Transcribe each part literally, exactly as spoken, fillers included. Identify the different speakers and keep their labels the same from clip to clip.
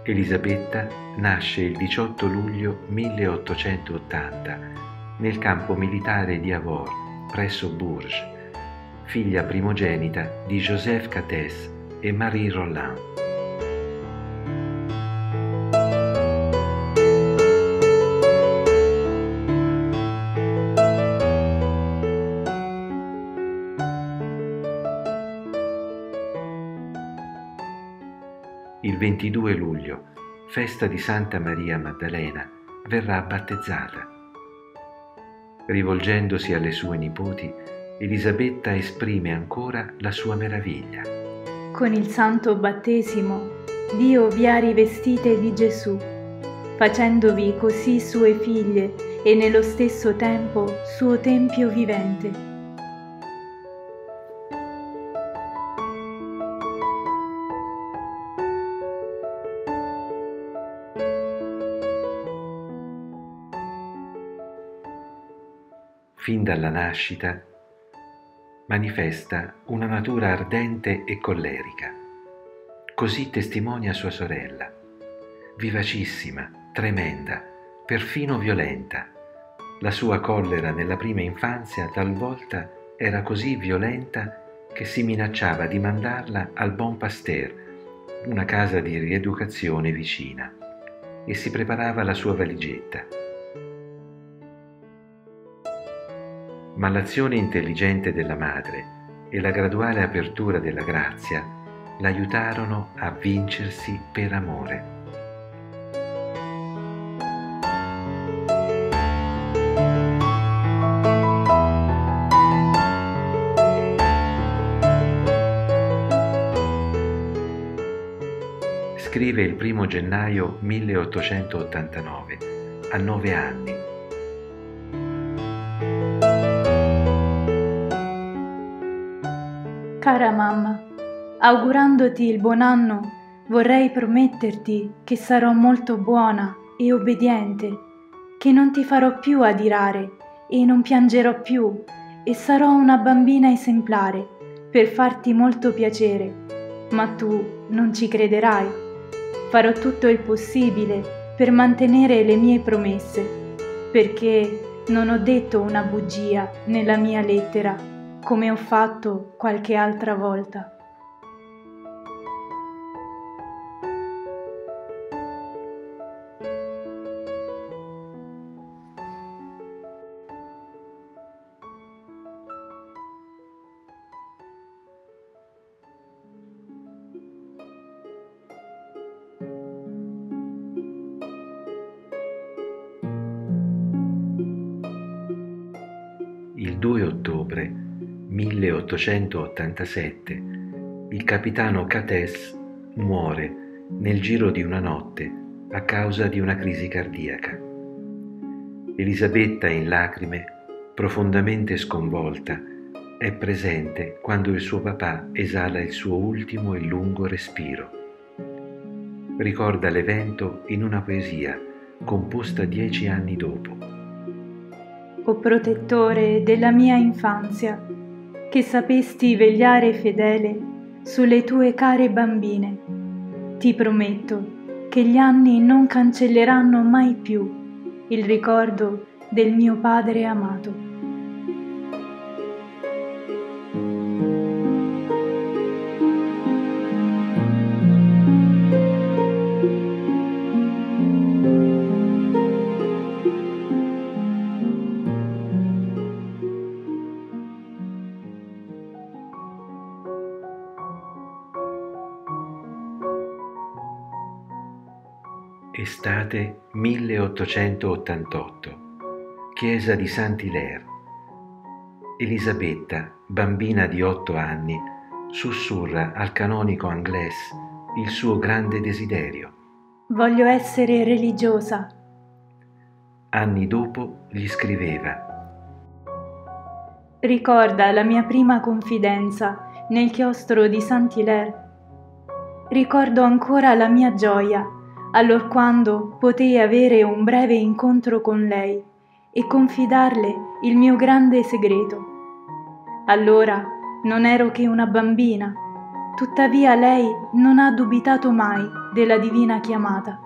Speaker 1: Elisabetta nasce il diciotto luglio milleottocentottanta nel campo militare di Avord, presso Bourges, figlia primogenita di Joseph Catès e Marie Roland. Il ventidue luglio, festa di Santa Maria Maddalena, verrà battezzata. Rivolgendosi alle sue nipoti, Elisabetta esprime ancora la sua meraviglia.
Speaker 2: Con il santo battesimo, Dio vi ha rivestite di Gesù, facendovi così sue figlie e nello stesso tempo suo tempio vivente.
Speaker 1: Fin dalla nascita manifesta una natura ardente e collerica. Così testimonia sua sorella, vivacissima, tremenda, perfino violenta. La sua collera nella prima infanzia talvolta era così violenta che si minacciava di mandarla al Bon Pasteur, una casa di rieducazione vicina, e si preparava la sua valigetta. Ma l'azione intelligente della madre e la graduale apertura della grazia l'aiutarono a vincersi per amore. Scrive il primo gennaio milleottocentottantanove, a nove anni.
Speaker 2: Cara mamma, augurandoti il buon anno, vorrei prometterti che sarò molto buona e obbediente, che non ti farò più adirare e non piangerò più e sarò una bambina esemplare per farti molto piacere, ma tu non ci crederai. Farò tutto il possibile per mantenere le mie promesse, perché non ho detto una bugia nella mia lettera, come ho fatto qualche altra volta.
Speaker 1: Il due ottobre milleottocentottantasette il capitano Catès muore nel giro di una notte a causa di una crisi cardiaca. Elisabetta, in lacrime, profondamente sconvolta, è presente quando il suo papà esala il suo ultimo e lungo respiro. Ricorda l'evento in una poesia composta dieci anni dopo.
Speaker 2: O protettore della mia infanzia, che sapesti vegliare fedele sulle tue care bambine, ti prometto che gli anni non cancelleranno mai più il ricordo del mio padre amato.
Speaker 1: Estate milleottocentottantotto, chiesa di Saint-Hilaire. Elisabetta, bambina di otto anni, sussurra al canonico Anglès il suo grande desiderio.
Speaker 2: Voglio essere religiosa.
Speaker 1: Anni dopo gli scriveva:
Speaker 2: Ricorda la mia prima confidenza nel chiostro di Saint-Hilaire. Ricordo ancora la mia gioia allorquando potei avere un breve incontro con lei e confidarle il mio grande segreto. Allora non ero che una bambina, tuttavia lei non ha dubitato mai della divina chiamata.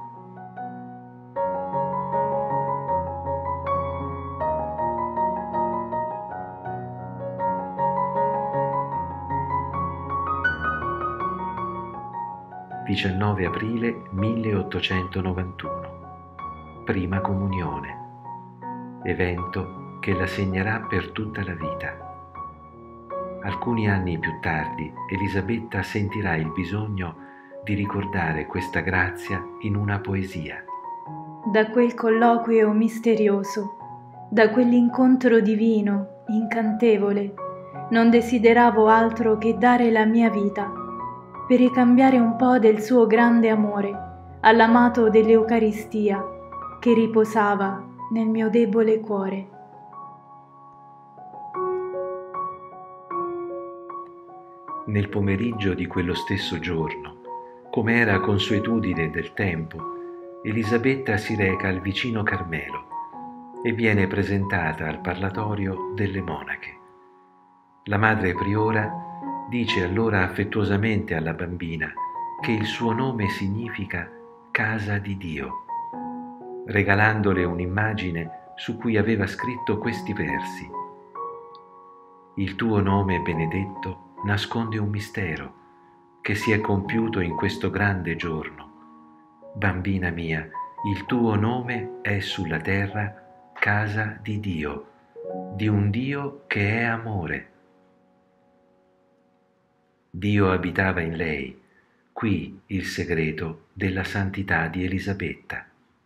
Speaker 1: diciannove aprile milleottocentonovantuno. Prima comunione, evento che la segnerà per tutta la vita. Alcuni anni più tardi, Elisabetta sentirà il bisogno di ricordare questa grazia in una poesia.
Speaker 2: Da quel colloquio misterioso, da quell'incontro divino, incantevole, non desideravo altro che dare la mia vita per ricambiare un po' del suo grande amore all'amato dell'Eucaristia che riposava nel mio debole cuore.
Speaker 1: Nel pomeriggio di quello stesso giorno, come era consuetudine del tempo, Elisabetta si reca al vicino Carmelo e viene presentata al parlatorio delle monache. La madre priora dice allora affettuosamente alla bambina che il suo nome significa casa di Dio, regalandole un'immagine su cui aveva scritto questi versi: il tuo nome benedetto nasconde un mistero che si è compiuto in questo grande giorno. Bambina mia, il tuo nome è sulla terra casa di Dio, di un Dio che è amore. Dio abitava in lei, qui il segreto della santità di Elisabetta.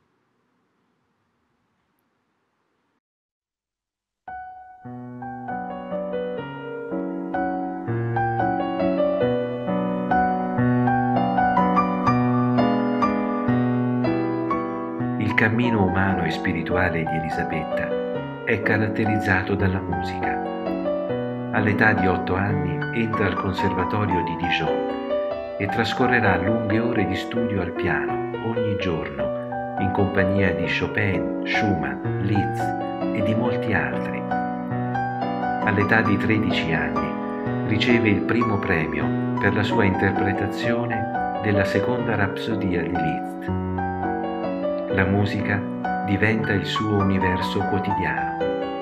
Speaker 1: Il cammino umano e spirituale di Elisabetta è caratterizzato dalla musica. All'età di otto anni entra al Conservatorio di Dijon e trascorrerà lunghe ore di studio al piano ogni giorno in compagnia di Chopin, Schumann, Liszt e di molti altri. All'età di tredici anni riceve il primo premio per la sua interpretazione della seconda rapsodia di Liszt. La musica diventa il suo universo quotidiano.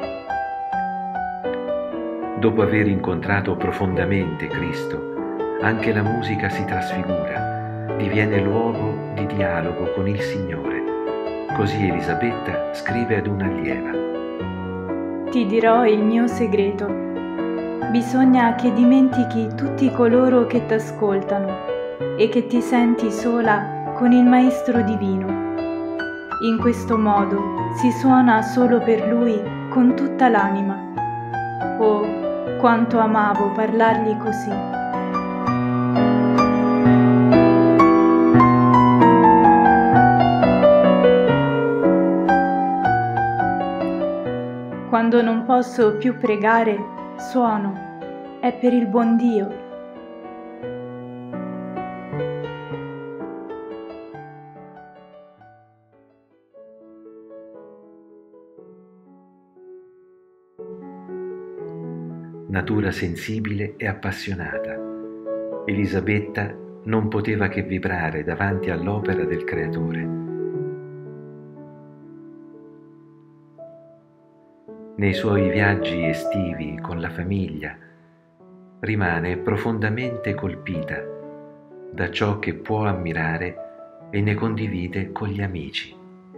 Speaker 1: Dopo aver incontrato profondamente Cristo, anche la musica si trasfigura, diviene luogo di dialogo con il Signore. Così Elisabetta scrive ad un'allieva:
Speaker 2: Ti dirò il mio segreto. Bisogna che dimentichi tutti coloro che t'ascoltano e che ti senti sola con il Maestro Divino. In questo modo si suona solo per Lui con tutta l'anima. Oh, quanto amavo parlargli così. Quando non posso più pregare, suono. È per il buon Dio.
Speaker 1: Natura sensibile e appassionata, Elisabetta non poteva che vibrare davanti all'opera del Creatore. Nei suoi viaggi estivi con la famiglia rimane profondamente colpita da ciò che può ammirare e ne condivide con gli amici.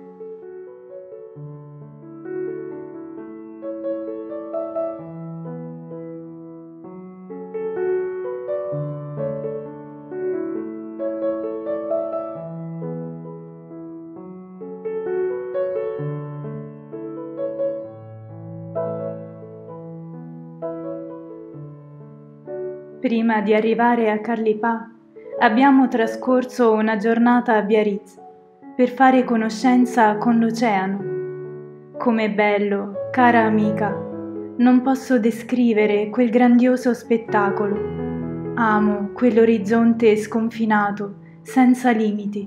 Speaker 2: Prima di arrivare a Carlipà abbiamo trascorso una giornata a Biarritz per fare conoscenza con l'oceano. Com'è bello, cara amica, non posso descrivere quel grandioso spettacolo. Amo quell'orizzonte sconfinato, senza limiti.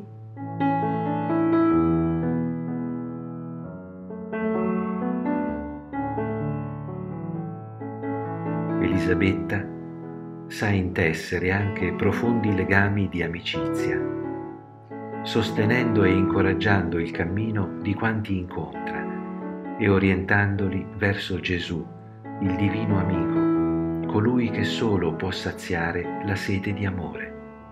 Speaker 1: Elisabetta sa intessere anche profondi legami di amicizia. sostenendo e incoraggiando il cammino di quanti incontra e orientandoli verso Gesù, il divino amico, colui che solo può saziare la sete di amore.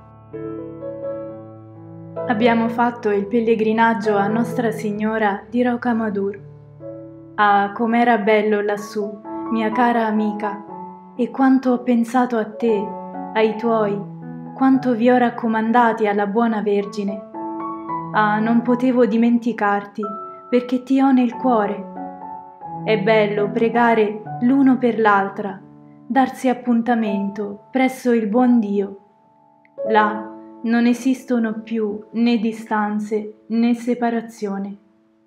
Speaker 2: Abbiamo fatto il pellegrinaggio a Nostra Signora di Rocamadour. Ah, com'era bello lassù, mia cara amica, e quanto ho pensato a te, ai tuoi, quanto vi ho raccomandati alla buona Vergine. Ah, non potevo dimenticarti, perché ti ho nel cuore. È bello pregare l'uno per l'altra, darsi appuntamento presso il buon Dio. Là non esistono più né distanze né separazione.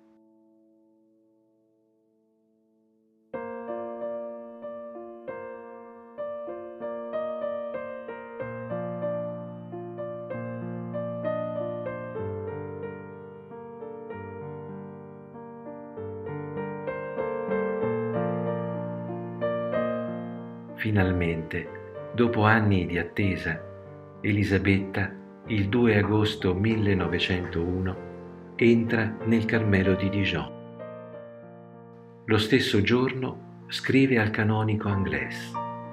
Speaker 1: Finalmente, dopo anni di attesa, Elisabetta, il due agosto millenovecentouno, entra nel Carmelo di Dijon. Lo stesso giorno scrive al canonico Anglès: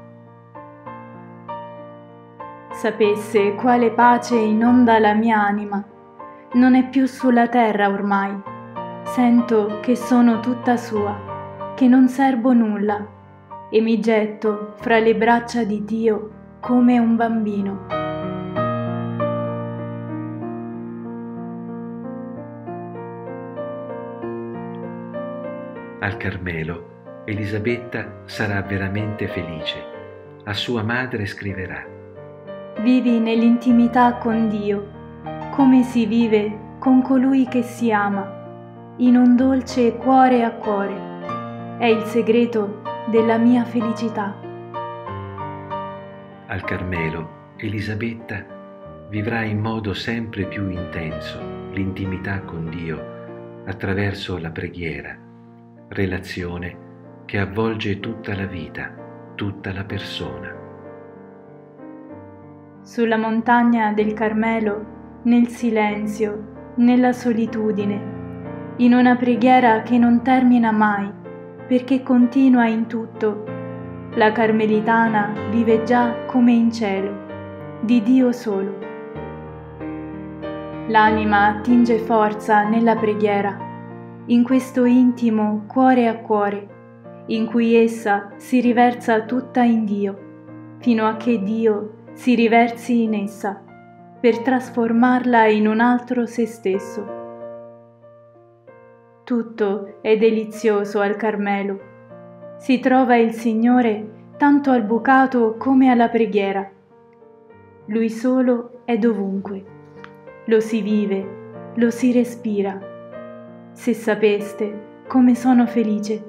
Speaker 2: Sapesse quale pace inonda la mia anima, non è più sulla terra ormai. Sento che sono tutta sua, che non serbo nulla, e mi getto fra le braccia di Dio come un bambino.
Speaker 1: Al Carmelo, Elisabetta sarà veramente felice. A sua madre scriverà:
Speaker 2: Vivi nell'intimità con Dio, come si vive con colui che si ama, in un dolce cuore a cuore. È il segreto della mia felicità.
Speaker 1: Al Carmelo, Elisabetta vivrà in modo sempre più intenso l'intimità con Dio attraverso la preghiera, relazione che avvolge tutta la vita, tutta la persona.
Speaker 2: Sulla montagna del Carmelo, nel silenzio, nella solitudine, in una preghiera che non termina mai, perché continua in tutto, la carmelitana vive già come in cielo, di Dio solo. L'anima attinge forza nella preghiera, in questo intimo cuore a cuore, in cui essa si riversa tutta in Dio, fino a che Dio si riversi in essa, per trasformarla in un altro se stesso. Tutto è delizioso al Carmelo. Si trova il Signore tanto al bucato come alla preghiera. Lui solo è dovunque. Lo si vive, lo si respira. Se sapeste come sono felice.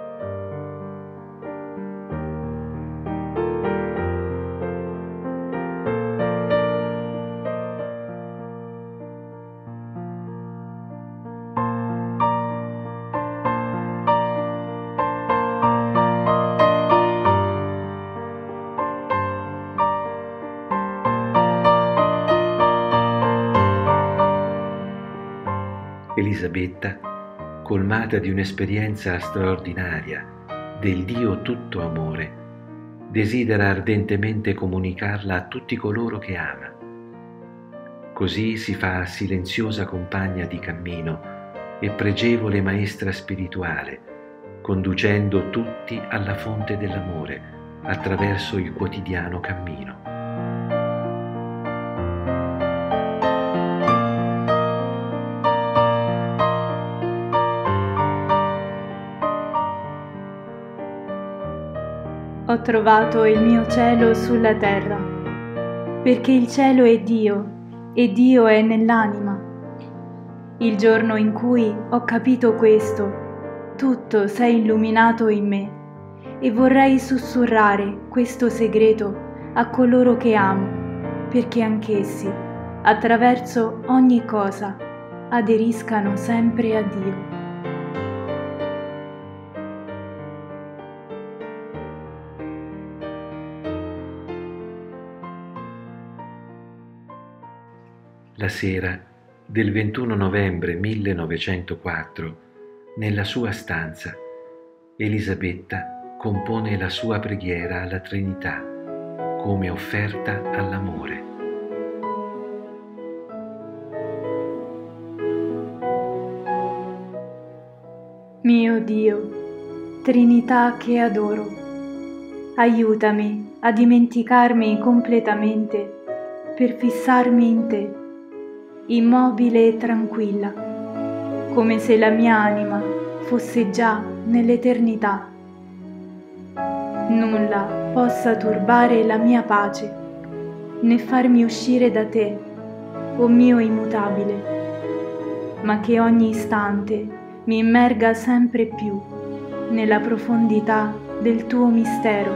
Speaker 1: Elisabetta, colmata di un'esperienza straordinaria del Dio tutto amore, desidera ardentemente comunicarla a tutti coloro che ama. Così si fa silenziosa compagna di cammino e pregevole maestra spirituale, conducendo tutti alla fonte dell'amore attraverso il quotidiano cammino.
Speaker 2: Ho trovato il mio cielo sulla terra, perché il cielo è Dio e Dio è nell'anima. Il giorno in cui ho capito questo, tutto s'è illuminato in me e vorrei sussurrare questo segreto a coloro che amo, perché anch'essi, attraverso ogni cosa, aderiscano sempre a Dio.
Speaker 1: La sera, del ventuno novembre millenovecentoquattro, nella sua stanza, Elisabetta compone la sua preghiera alla Trinità come offerta all'amore.
Speaker 2: Mio Dio, Trinità che adoro, aiutami a dimenticarmi completamente per fissarmi in te, immobile e tranquilla, come se la mia anima fosse già nell'eternità. Nulla possa turbare la mia pace, né farmi uscire da te, o mio immutabile, ma che ogni istante mi immerga sempre più nella profondità del tuo mistero.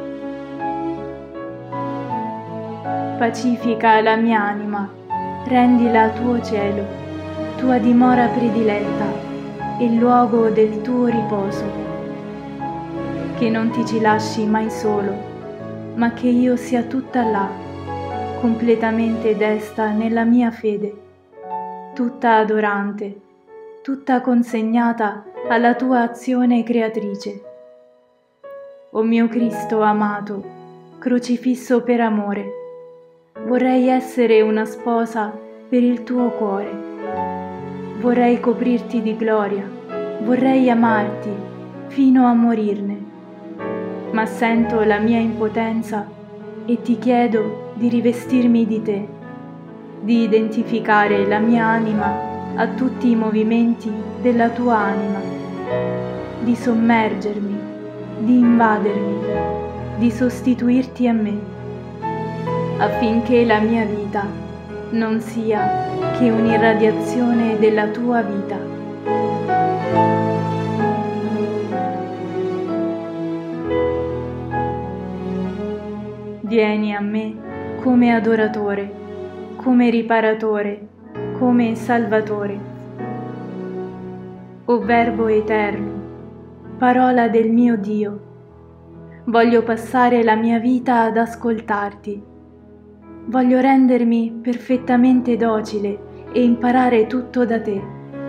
Speaker 2: Pacifica la mia anima, rendila tuo cielo, tua dimora prediletta e luogo del tuo riposo. Che non ti ci lasci mai solo, ma che io sia tutta là, completamente desta nella mia fede, tutta adorante, tutta consegnata alla tua azione creatrice. O mio Cristo amato, crocifisso per amore, vorrei essere una sposa per il tuo cuore. Vorrei coprirti di gloria, vorrei amarti fino a morirne, ma sento la mia impotenza e ti chiedo di rivestirmi di te, di identificare la mia anima a tutti i movimenti della tua anima, di sommergermi, di invadermi, di sostituirti a me, affinché la mia vita non sia che un'irradiazione della tua vita. Vieni a me come adoratore, come riparatore, come Salvatore. O Verbo eterno, parola del mio Dio, voglio passare la mia vita ad ascoltarti. Voglio rendermi perfettamente docile e imparare tutto da te.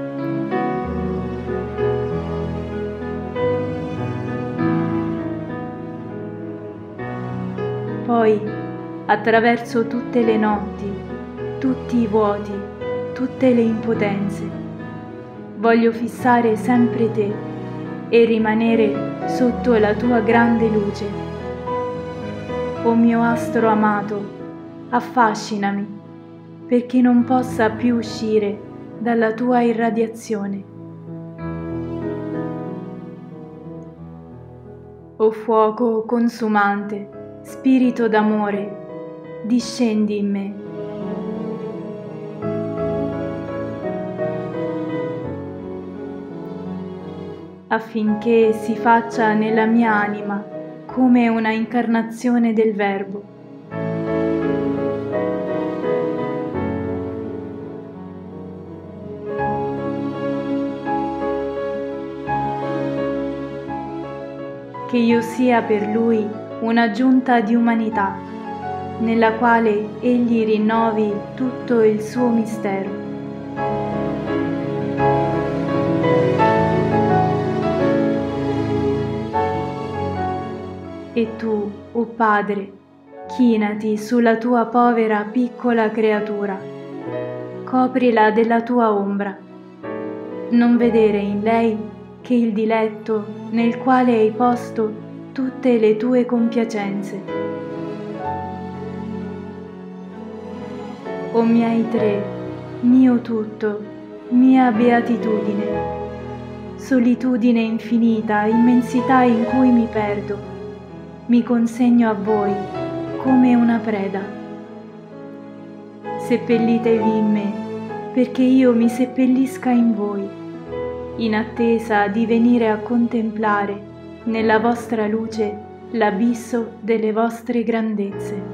Speaker 2: Poi, attraverso tutte le notti, tutti i vuoti, tutte le impotenze, voglio fissare sempre te e rimanere sotto la tua grande luce. O mio astro amato, affascinami, perché non possa più uscire dalla tua irradiazione. O fuoco consumante, spirito d'amore, discendi in me. Affinché si faccia nella mia anima come una incarnazione del Verbo. Che io sia per Lui un'aggiunta di umanità, nella quale Egli rinnovi tutto il suo mistero. E tu, o Padre, chinati sulla tua povera piccola creatura, coprila della tua ombra, non vedere in lei che il diletto nel quale hai posto tutte le tue compiacenze. O miei tre, mio tutto, mia beatitudine, solitudine infinita, immensità in cui mi perdo, mi consegno a voi come una preda. Seppellitevi in me, perché io mi seppellisca in voi, in attesa di venire a contemplare nella vostra luce l'abisso delle vostre grandezze.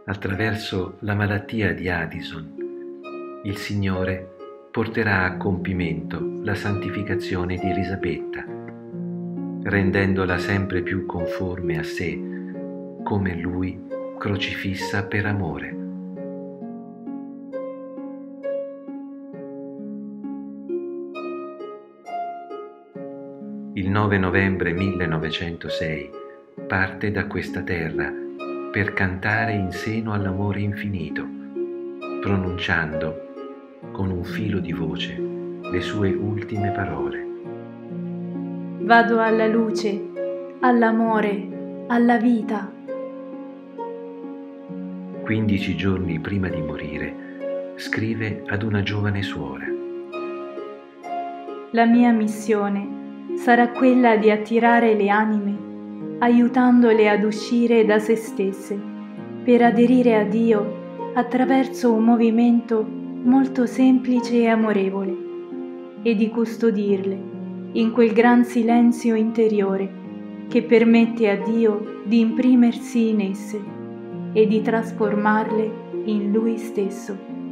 Speaker 1: attraverso la malattia di Addison, il Signore porterà a compimento la santificazione di Elisabetta, rendendola sempre più conforme a sé, come Lui crocifissa per amore. Il nove novembre millenovecentosei parte da questa terra per cantare in seno all'amore infinito, pronunciando con un filo di voce le sue ultime parole.
Speaker 2: Vado alla luce, all'amore, alla vita.
Speaker 1: Quindici giorni prima di morire, scrive ad una giovane suora:
Speaker 2: La mia missione sarà quella di attirare le anime, aiutandole ad uscire da se stesse, per aderire a Dio attraverso un movimento molto semplice e amorevole, e di custodirle in quel gran silenzio interiore che permette a Dio di imprimersi in esse e di trasformarle in Lui stesso.